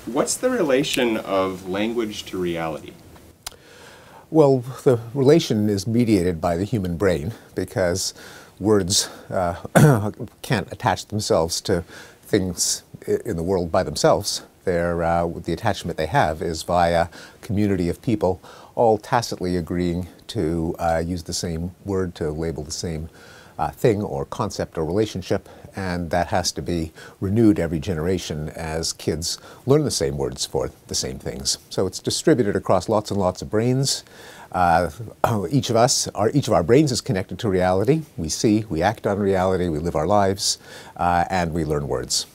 What's the relation of language to reality? Well, the relation is mediated by the human brain because words can't attach themselves to things in the world by themselves. The attachment they have is via a community of people all tacitly agreeing to use the same word to label the same thing or concept or relationship, and that has to be renewed every generation as kids learn the same words for the same things. So it's distributed across lots and lots of brains. Each of our brains is connected to reality. We see, we act on reality, we live our lives, and we learn words.